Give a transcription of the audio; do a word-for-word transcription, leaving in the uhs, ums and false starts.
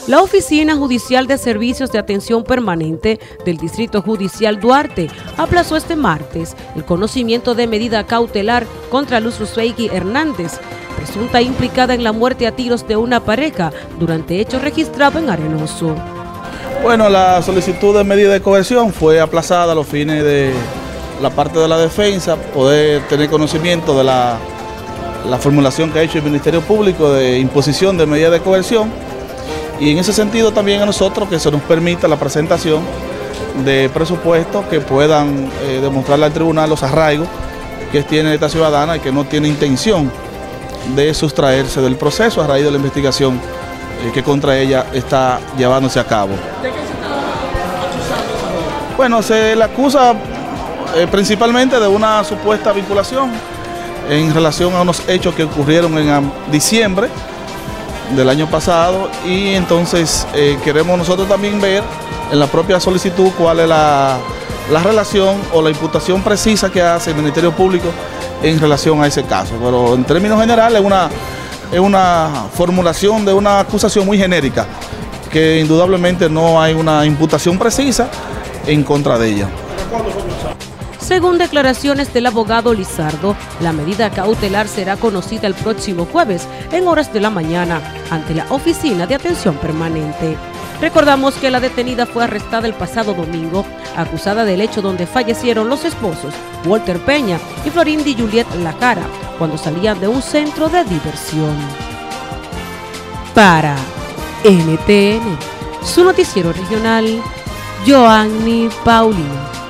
La Oficina Judicial de Servicios de Atención Permanente del Distrito Judicial Duarte aplazó este martes el conocimiento de medida cautelar contra Luz Rusweigi Hernández, presunta implicada en la muerte a tiros de una pareja durante hechos registrados en Arenoso. Bueno, la solicitud de medida de coerción fue aplazada a los fines de la parte de la defensa, poder tener conocimiento de la, la formulación que ha hecho el Ministerio Público de imposición de medida de coerción. Y en ese sentido también a nosotros que se nos permita la presentación de presupuestos que puedan eh, demostrarle al tribunal los arraigos que tiene esta ciudadana y que no tiene intención de sustraerse del proceso a raíz de la investigación eh, que contra ella está llevándose a cabo. ¿De qué se está acusando? Bueno, se le acusa eh, principalmente de una supuesta vinculación en relación a unos hechos que ocurrieron en diciembre del año pasado, y entonces eh, queremos nosotros también ver en la propia solicitud cuál es la, la relación o la imputación precisa que hace el Ministerio Público en relación a ese caso. Pero en términos generales es una, es una formulación de una acusación muy genérica, que indudablemente no hay una imputación precisa en contra de ella. Según declaraciones del abogado Lizardo, la medida cautelar será conocida el próximo jueves en horas de la mañana ante la Oficina de Atención Permanente. Recordamos que la detenida fue arrestada el pasado domingo, acusada del hecho donde fallecieron los esposos Walter Peña y Florindi Juliet Lacara cuando salían de un centro de diversión. Para N T N, su noticiero regional, Joanny Paulino.